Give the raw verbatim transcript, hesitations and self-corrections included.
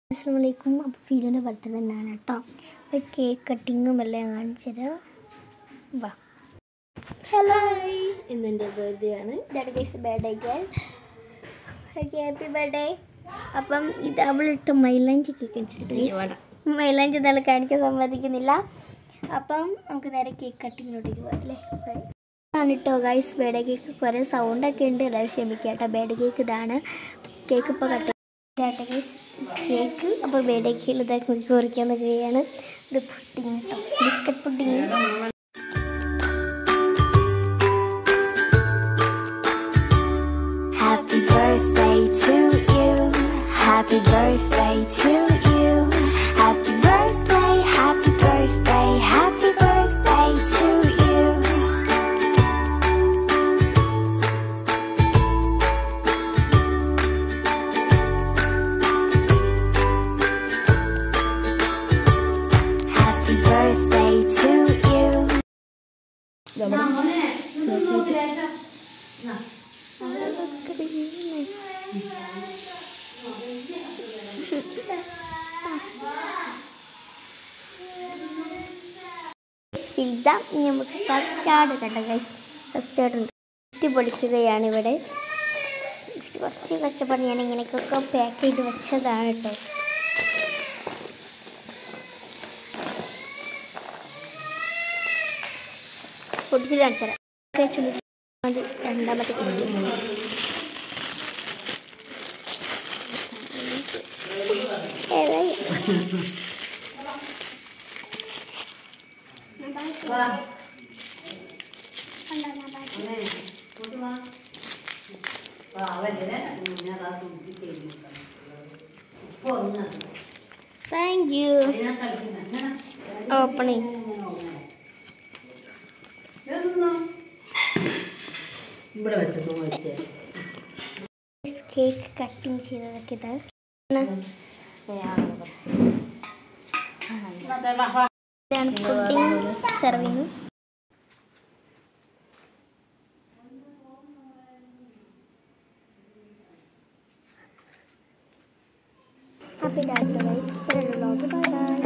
Assalamualaikum. അപ്പോൾ ഫീലിൻ്റെ birthday എന്നാണ് കേട്ടോ. അപ്പോൾ കേക്ക് കട്ടിങ്ങും എല്ലാം കാണിച്ചു തരാം. വാ. ഹലോ, ഇന്ന് എൻ്റെ ബർത്ത്ഡേ ആണ്. ഇതാണ് guys birthday girl. Okay, happy birthday. അപ്പം ഇത് അവളിട്ട് മൈലാഞ്ചി കേക്ക് അടിച്ചിട്ട് മൈലാഞ്ചി നാളെ കാണിക്കാൻ സമ്മതിക്കുന്നില്ല. അപ്പം നമുക്ക് നേരെ കേക്ക് കട്ടിങ്ങിലോട്ടേക്ക് പോകാം അല്ലേ. ഇതാണ് കേട്ടോ ഗൈസ് ബർത്ത്ഡേ കേക്ക്. കുറേ സൗണ്ടൊക്കെ ഉണ്ട്, എല്ലാവരും ക്ഷമിക്കുക കേട്ടോ. ബർത്ത്ഡേ കേക്ക് ഇതാണ്. കേക്ക് ഇപ്പോൾ കട്ട് ഗൈസ് കേക്ക്. അപ്പോൾ ബർത്ത്ഡേ കേക്ക് ഇതൊക്കെ കുറിക്കാൻ നിൽക്കുകയാണ്. ഇത് പുഡിങ് കേട്ടോ, biscuit pudding. Happy birthday to you. Happy birthday to you. Happy birthday, happy birthday, happy birthday to you. Happy birthday to you. Pizza. നമുക്ക് custard കണ്ട guys, custard ഉണ്ട്. കുറ്റി പൊടിക്കുകയാണ് ഇവിടെ. കുറച്ച് കഷ്ടപ്പെട്ട് ഞാൻ ഇങ്ങനെയൊക്കെ പാക്ക് ചെയ്ത് വെച്ചതാണ് കേട്ടോ. പൊടിച്ചിട്ട് കാണിച്ചു തരാം. അത് രണ്ടാമത്തെ കുറ്റി. Thank you. Opening. Cake cutting ചെയ്തതൊക്കെ ഇതാണ്. ഇതാണ് പുഡിങ് സെർവിങ്. അപ്പോൾ ഇതാണ് ഗൈസ്, ഇത്രയുള്ള വ്ലോഗ്. Bye bye.